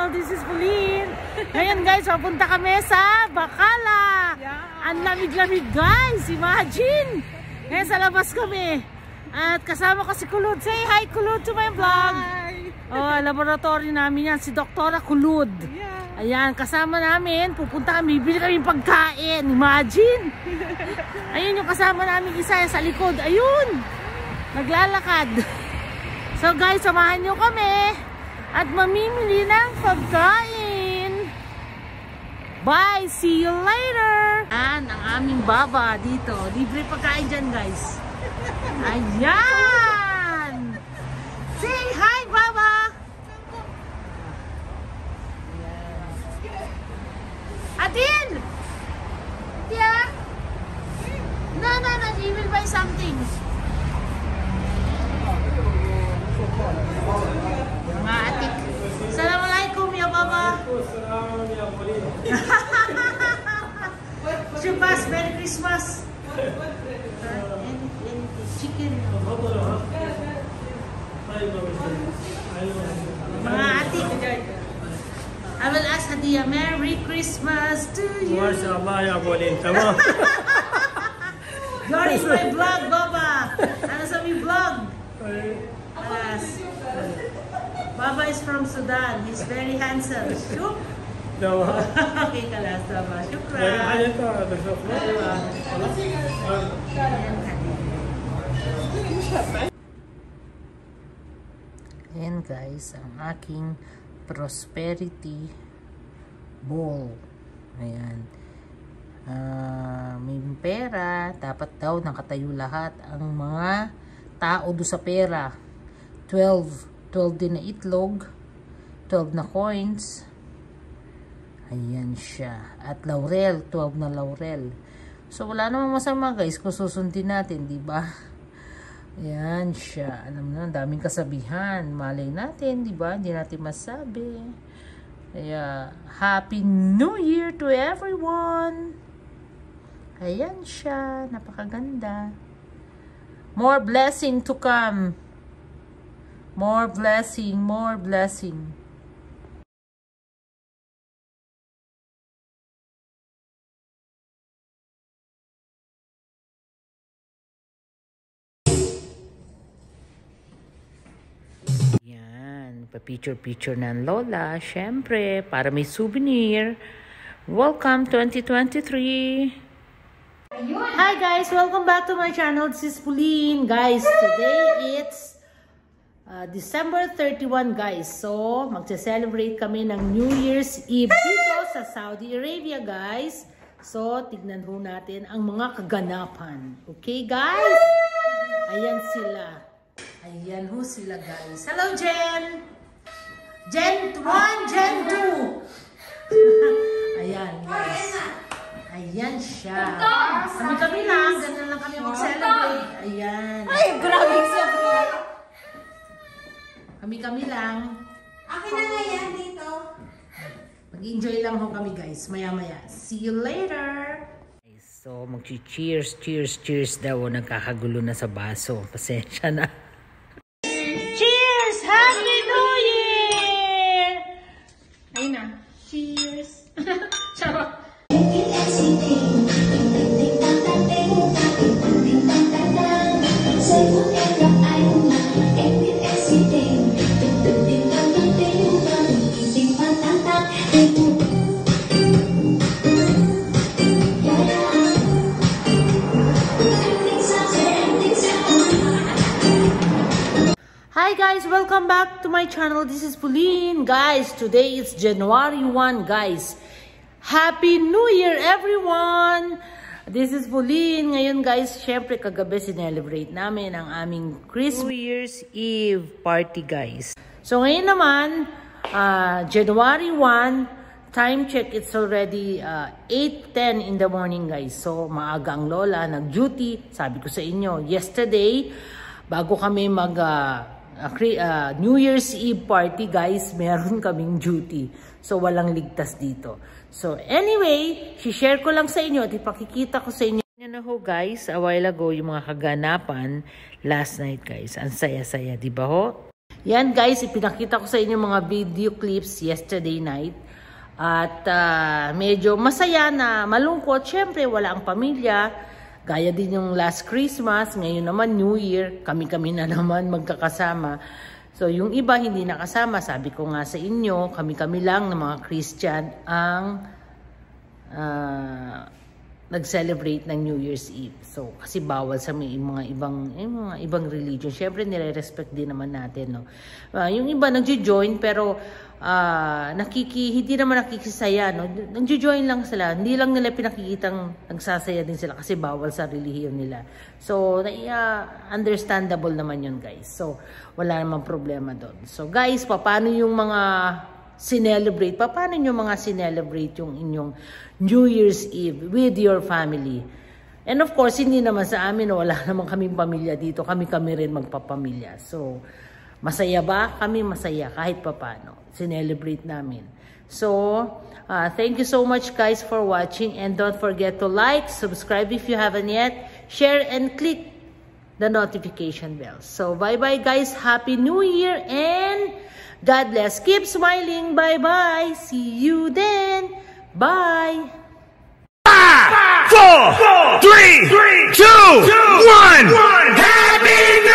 channel. This is Pauline. Ngayon guys, papunta kami sa Bacala. Ang lamig-lamig guys. Imagine. Ngayon sa labas kami. At kasama ko si Kulud. Say hi Kulud to my vlog. Hi. Oh, laboratory namin yan. Si Doktora Kulud. Ayan, kasama namin. Pupunta kami. Bibili kami pagkain. Imagine. Ayun yung kasama namin isa sa likod. Ayun. Naglalakad. So guys, samahan nyo kami. At mamimili ng pagkain. Bye! See you later! Yan, ang aming baba dito. Libre pagkain dyan guys. Ayan! Say hi, Baba! Adil! Yeah? No, he will buy something. Mga atik. Assalamualaikum ya Baba. Shubhas, Merry Christmas. Chicken. Mga atik. I will ask Hadia, Merry Christmas to you. MashaAllah ya Pauline. Tamam. You're in my vlog, Baba. Ano sa mi vlog? Alas. Baba is from Sudan. He's very handsome. Shuk. Okay, kalas, Baba. Shukran. Ayan guys, ang aking prosperity bowl. Ayan. May pera. Dapat daw nakatayo lahat ang mga tao do sa pera. 12 din na itlog, 12 na coins. Ayan siya. At laurel, 12 na laurel. So wala namang masama guys kung susundin natin, di ba? Ayan siya. Alam mo na, daming kasabihan. Malay natin, di ba? Hindi natin masabi. Kaya Happy New Year to everyone. Ayan siya. Napakaganda. More blessing to come. More blessing, more blessing. Yan, pa-picture ng Lola, syempre, para may souvenir. Welcome 2023. Hi guys, welcome back to my channel. This is Pauline. Guys, today it's December 31 guys. So, magse-celebrate kami ng New Year's Eve dito sa Saudi Arabia guys. So, tignan ho natin ang mga kaganapan. Okay guys? Ayan sila. Ayan ho sila guys. Hello Jen! Gen 1, Gen 2! Ayan guys. Ayan siya. Kami lang. Ganun lang kami mag-celebrate. Ayan. Ay, grabe sabi. Kami lang. Akin na nga yan dito. Mag-enjoy lang ho kami guys. Maya-maya. See you later! So, mag-cheers daw. Nagkakagulo na sa baso. Pasensya na. Cheers! Happy New Year! Ayun na. Cheers! Charot! Hi guys, welcome back to my channel. This is Pauline. Guys, today is January 1 guys. Happy New Year everyone! This is Pauline. Ngayon guys, syempre kagabi sinelebrate namin ang aming New Year's Eve party guys. So ngayon naman, January 1, time check, it's already 8:10 in the morning guys. So maaga ang lola, nag-duty. Sabi ko sa inyo, yesterday, bago kami mag New Year's Eve party guys, meron kaming duty. So walang ligtas dito. So anyway, share ko lang sa inyo at ipakikita ko sa inyo. Yan na ho guys, a while ago yung mga kaganapan last night guys. Ang saya-saya, di ba ho? Yan guys, ipinakita ko sa inyo mga video clips yesterday night. At medyo masaya na malungkot. Siyempre, wala ang pamilya. Gaya din yung last Christmas. Ngayon naman, New Year. Kami-kami na naman magkakasama. So, yung iba hindi nakasama. Sabi ko nga sa inyo, kami-kami lang ng mga Christian ang nag-celebrate ng New Year's Eve. So, kasi bawal sa mga ibang religion. Siyempre, nire-respect din naman natin, no? Yung iba nagjo-join, pero hindi naman nakikisaya, no? Nagjo-join lang sila. Hindi lang nila pinakikitang nagsasaya din sila kasi bawal sa relihiyon nila. So, understandable naman yun, guys. So, wala namang problema doon. So, guys, paano yung mga sinelebrate? Paano nyo mga sinelebrate yung inyong New Year's Eve with your family? And of course, hindi naman sa amin, wala naman kaming pamilya dito. Kami-kami rin magpapamilya. So, masaya ba? Kami masaya kahit papano. Sinelebrate namin. So, thank you so much guys for watching. And don't forget to like, subscribe if you haven't yet, share, and click the notification bell. So, bye-bye guys. Happy New Year and God bless. Keep smiling. Bye-bye. See you then. Bye. 5, 4, 3, 2, 1. Happy